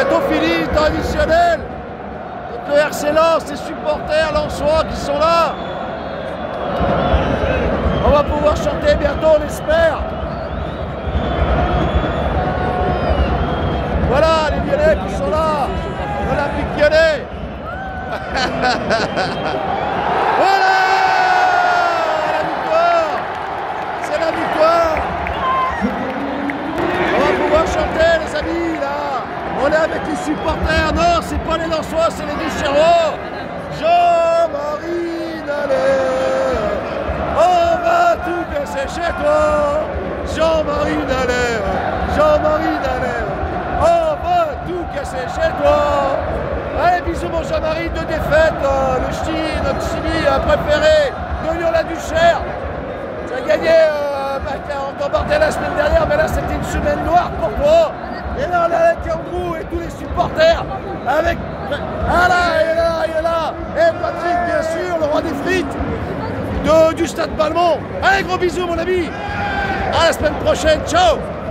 bientôt fini, temps additionnel. Donc le RC Lens, les supporters lensois qui sont là. On va pouvoir chanter bientôt, on espère. Voilà les Lyonnais qui sont là. L'Olympique Lyonnais. Voilà la victoire. C'est la victoire. On va pouvoir chanter les amis là. On est avec les supporters. Non, c'est pas les Lensois, c'est les Duchérois. Jean-Marie Naller, on va tout casser chez toi. Jean-Marie Naller, Jean-Marie Naller, on va tout casser chez toi. Allez, bisous mon Jean-Marie, 2 défaites. Le Chili, notre Chili préféré de Lyon-la-Duchère. Tu as gagné, on t'embordait la semaine dernière, mais là c'était une semaine noire pour toi. Et là on est avec Andrew et tous les supporters. Avec. Ah là, il est là, il est là. Et Patrick, bien sûr, le roi des frites du stade Balmont. Allez, gros bisous mon ami. À la semaine prochaine, ciao.